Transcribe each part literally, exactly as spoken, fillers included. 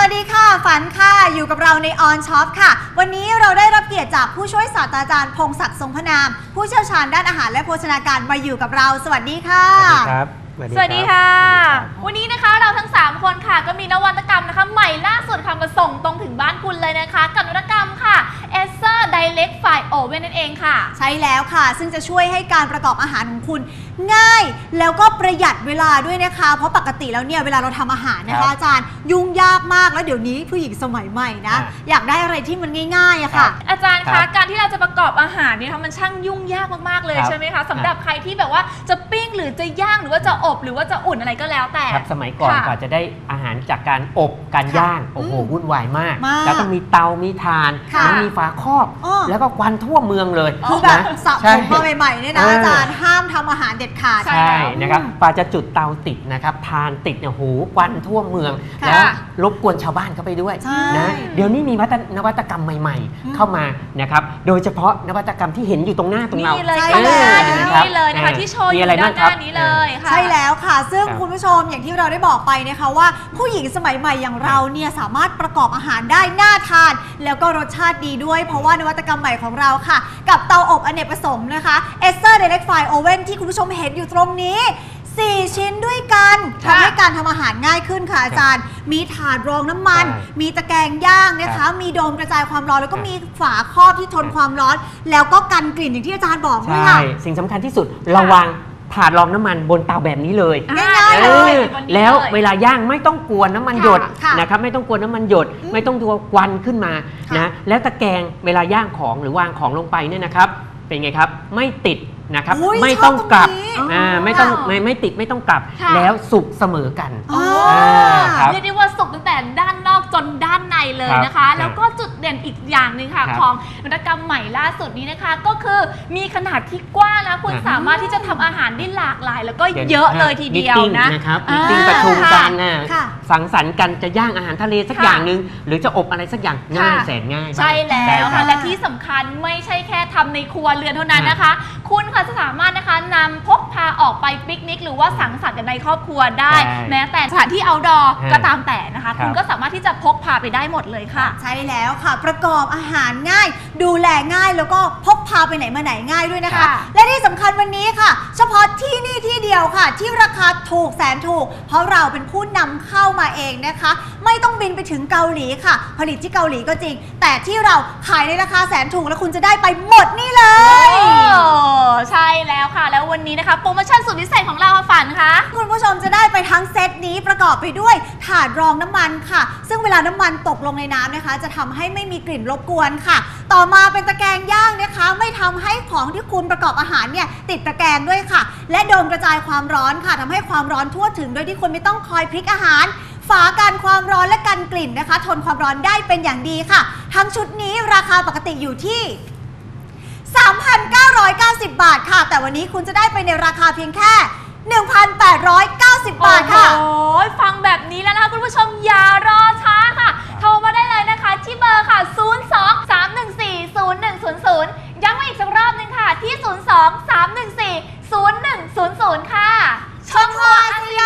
วัสดีค่ะฝันค่ะอยู่กับเราในออนช็อปค่ะวันนี้เราได้รับเกียรติจากผู้ช่วยศาสตราจารย์พงศักดิ์ทรงพนามผู้เชี่ยวชาญด้านอาหารและโภชนาการมาอยู่กับเราสวัสดีค่ะสวัสดีครับสวัสดีค่ะวันนี้นะคะเราทั้งสามคนค่ะก็มีนวัตกรรมนะคะใหม่ล่าสุดค่ะมาส่งตรงถึงบ้านคุณเลยนะคะกับนวัตกรรมค่ะ Acer Direct Fry Oven นั่นเองค่ะใช่แล้วค่ะซึ่งจะช่วยให้การประกอบอาหารของคุณง่ายแล้วก็ประหยัดเวลาด้วยนะคะเพราะปกติแล้วเนี่ยเวลาเราทำอาหารนะคะอาจารย์ยุ่งยากมากแล้วเดี๋ยวนี้ผู้หญิงสมัยใหม่นะอยากได้อะไรที่มันง่ายๆอะค่ะอาจารย์คะการที่เราจะประกอบอาหารเนี่ยมันช่างยุ่งยากมากๆเลยใช่ไหมคะสำหรับใครที่แบบว่าจะปิ้งหรือจะย่างหรือว่าจะอบหรือว่าจะอุ่นอะไรก็แล้วแต่ครับสมัยก่อนกว่าจะได้อาหารจากการอบการย่างโอ้โหวุ่นวายมากแล้วต้องมีเตามีถ่านแล้วมีฝาครอบแล้วก็ควันทั่วเมืองเลยคือแบบสับผมมาใหม่ๆเนี่ยนะอาจารย์ห้ามทำอาหารเด็ดขาดใช่นะครับกว่าจะจุดเตาติดนะครับทานติดเนี่ยโหควันทั่วเมืองแล้วรบกวนชาวบ้านเข้าไปด้วยนะเดี๋ยวนี้มีนวัตกรรมใหม่ๆเข้ามานะครับโดยเฉพาะนวัตกรรมที่เห็นอยู่ตรงหน้าตรงเรานี่เลยค่ะนี่เลยนะคะที่โชว์อยู่ด้านหน้านี้เลยใช่แล้วค่ะซึ่งคุณผู้ชมอย่างที่เราได้บอกไปนะคะว่าผู้หญิงสมัยใหม่อย่างเราเนี่ยสามารถประกอบอาหารได้น่าทานแล้วก็รสชาติดีด้วยเพราะว่านวัตกรรมใหม่ของเราค่ะกับเตาอบอเนกประสงค์นะคะ Acer Direct Fry Oven ที่คุณผู้ชมเห็นอยู่ตรงนี้สี่ชิ้นด้วยกันทำให้การทำอาหารง่ายขึ้นค่ะอาจารย์มีถาดรองน้ำมันมีตะแกรงย่างนะคะมีโดมกระจายความร้อนแล้วก็มีฝาครอบที่ทนความร้อนแล้วก็กันกลิ่นอย่างที่อาจารย์บอกด้วยค่ะสิ่งสำคัญที่สุดระวังถาดรองน้ำมันบนเตาแบบนี้เลยง่ายๆเลยแล้วเวลาย่างไม่ต้องกลัวน้ำมันหยดนะครับไม่ต้องกลัวน้ำมันหยดไม่ต้องกลัวควันขึ้นมานะแล้วตะแกรงเวลาย่างของหรือวางของลงไปเนี่ยนะครับเป็นไงครับไม่ติดนะครับไม่ต้องกลับไม่ต้องไม่ไม่ติดไม่ต้องกลับแล้วสุกเสมอกันเรียกได้ว่าสุกตั้งแต่ด้านนอกจนด้านในเลยนะคะแล้วก็จุดเด่นอีกอย่างหนึ่งค่ะของนวัตกรรมใหม่ล่าสุดนี้นะคะก็คือมีขนาดที่กว้างนะคุณสามารถที่จะทำอาหารได้หลากหลายแล้วก็เยอะเลยทีเดียวนะนะครับมีติ้งประชุมกันนะสังสรรค์กันจะย่างอาหารทะเลสักอย่างหนึ่งหรือจะอบอะไรสักอย่างง่ายแสนง่ายใช่แล้วค่ะและที่สำคัญไม่ใช่แค่ทำในครัวเรือนเท่านั้นนะคะคุณค่ะจะสามารถนะคะนำพกพาออกไปปิกนิกหรือว่าสังสรรค์กันในครอบครัวได้แม้แต่สถานที่เอาท์ดอร์ก็ตามแต่นะคะคุณก็สามารถที่จะพกพาไปได้หมดเลยค่ะใช่แล้วค่ะประกอบอาหารง่ายดูแลง่ายแล้วก็พกพาไปไหนมาไหนง่ายด้วยนะคะและที่สำคัญวันนี้ค่ะเฉพาะที่นี่ที่เดียวค่ะที่ราคาถูกแสนถูกเพราะเราเป็นผู้นำเข้ามาเองนะคะไม่ต้องบินไปถึงเกาหลีค่ะผลิตที่เกาหลีก็จริงแต่ที่เราขายในราคาแสนถูกแล้วคุณจะได้ไปหมดนี่เลยใช่แล้วค่ะแล้ววันนี้นะคะโปรโมชั่นสุดพิเศษของเราฝันค่ะคุณผู้ชมจะได้ไปทั้งเซตนี้ประกอบไปด้วยถาดรองน้ำมันค่ะซึ่งเวลาน้ำมันตกลงในน้ำนะคะจะทำให้ไม่มีกลิ่นรบกวนค่ะต่อมาเป็นตะแกรงย่างนะคะไม่ทำให้ของที่คุณประกอบอาหารเนี่ยติดตะแกรงด้วยค่ะและโดมกระจายความร้อนค่ะทำให้ความร้อนทั่วถึงโดยที่คุณไม่ต้องคอยพลิกอาหารฝากันความร้อนและกันกลิ่นนะคะทนความร้อนได้เป็นอย่างดีค่ะทั้งชุดนี้ราคาปกติอยู่ที่สามพันเก้าร้อยเก้าสิบบาทค่ะแต่วันนี้คุณจะได้ไปในราคาเพียงแค่ หนึ่งพันแปดร้อยเก้าสิบ บาทค่ะโอ้ยฟังแบบนี้แล้วนะคะคุณผู้ชมอย่ารอช้าค่ะโทรมาได้เลยนะคะที่เบอร์ค่ะศูนย์ สอง สาม หนึ่ง สี่ ศูนย์ หนึ่ง ศูนย์ ศูนย์ย้ำมาอีกสักรอบนึงค่ะที่ศูนย์ สอง สาม หนึ่ง สี่ ศูนย์ หนึ่ง ศูนย์ ศูนย์ค่ะช่องว่าอาเซีย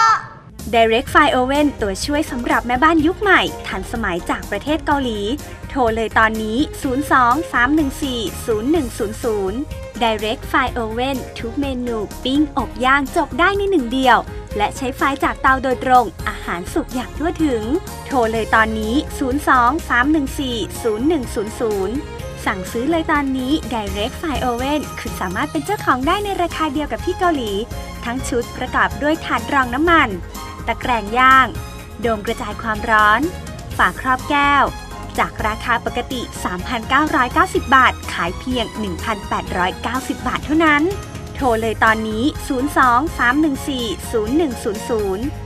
Direct Fry Oven ตัวช่วยสำหรับแม่บ้านยุคใหม่ทันสมัยจากประเทศเกาหลีโทรเลยตอนนี้ศูนย์ สอง สาม หนึ่ง สี่ ศูนย์ หนึ่ง ศูนย์ ศูนย์ Direct Fry Oven ทุกเมนูปิ้งอบย่างจบได้ในหนึ่งเดียวและใช้ไฟจากเตาโดยตรงอาหารสุกอย่างทั่วถึงโทรเลยตอนนี้ศูนย์ สอง สาม หนึ่ง สี่ ศูนย์ หนึ่ง ศูนย์ ศูนย์สั่งซื้อเลยตอนนี้ Direct Fry Oven คุณสามารถเป็นเจ้าของได้ในราคาเดียวกับที่เกาหลีทั้งชุดประกอบด้วยถาดรองน้ำมันตะแกรงย่างโดมกระจายความร้อนฝาครอบแก้วจากราคาปกติ สามพันเก้าร้อยเก้าสิบ บาทขายเพียง หนึ่งพันแปดร้อยเก้าสิบ บาทเท่านั้นโทรเลยตอนนี้ศูนย์ สอง สาม หนึ่ง สี่ ศูนย์ หนึ่ง ศูนย์ ศูนย์